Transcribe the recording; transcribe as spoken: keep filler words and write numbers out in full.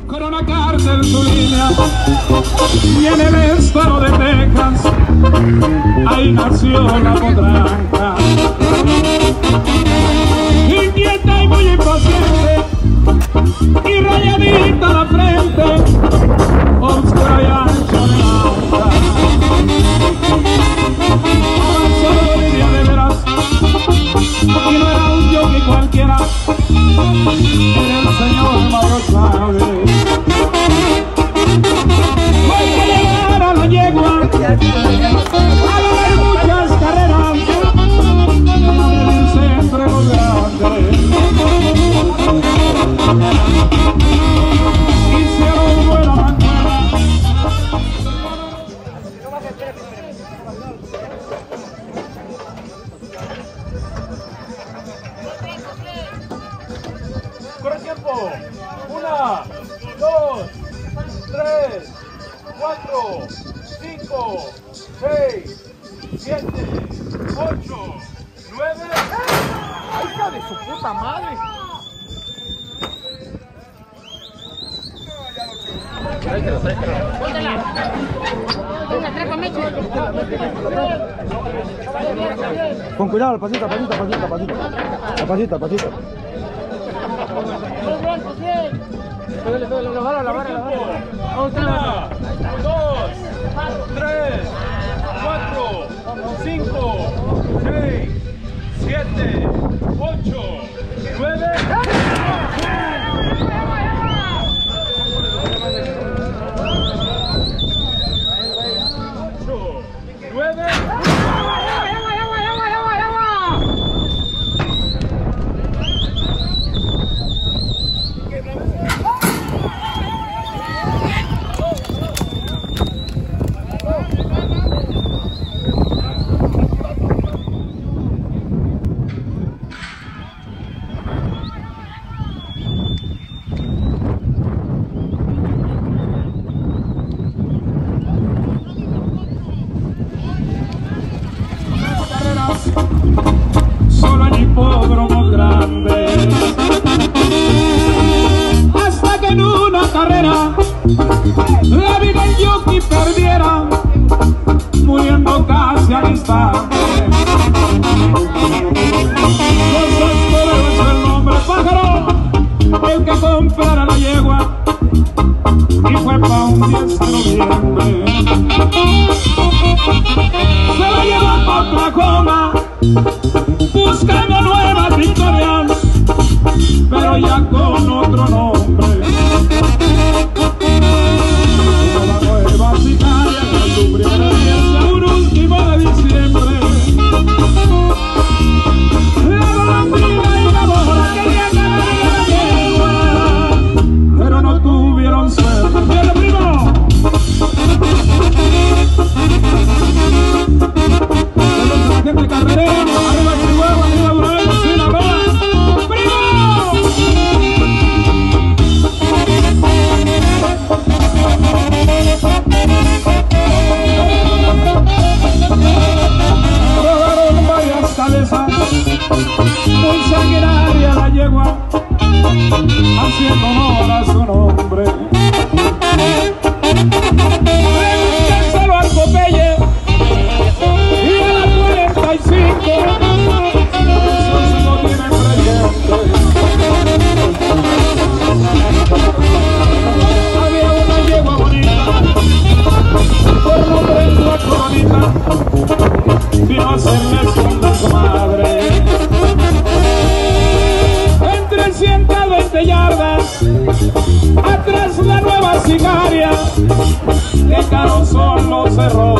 Corona Cárcel su línea, y en el estado de Texas, ahí nació la potranca. Inquieta y muy impaciente, y rayadita la frente, oscura y ancha de lanza. Avanzó Lidia de veras, y no era un jockey cualquiera, era el señor Mario Chávez. Voy a llevar a la yegua a dar muchas carreras en el centro grande. Hicieron buena mancuerna. Corre tiempo. Una, dos, tres, cuatro, cinco, seis, siete, ocho, nueve. ¡Hija de su puta madre! Tráetelo, tráetelo. ¡Póntela! Con cuidado, al pasito, al pasito, al pasito, al pasito. Al pasito, al pasito. Una, dos, tres, cuatro, cinco, seis, siete, ocho, nueve. Nueve. Solo en hipódromos grandes, hasta que en una carrera la vida el jockey perdiera, muriendo casi al instante. Cosas Toreros es el nombre, pájaro, el que comprara la yegua, y fue pa' un diez de noviembre. Se la llevó pa' Oklahoma, buscando nuevas victorias, pero ya con otro nombre. Como la nueva sicaria que su primera fiesta un último de diciembre. La golondrina y la mora querían ganar la yegua, pero no tuvieron suerte. ¡Viene, primo! Saludos a la gente carrerera, arriba Chihuahua, arriba Durango, Sinaloa. ¡Primo! Robaron varias cabezas, muy sanguinaria la yegua, haciendo honor a su nombre. Pregúntenselo al Popeye y a la cuarenta y cinco, eso se lo tiene presente. Había una yegua bonita, por nombre en la Coronita, vino a hacerle segunda a su madre. En trescientas veinte yardas, atrás la nueva sicaria, que caro son los errores.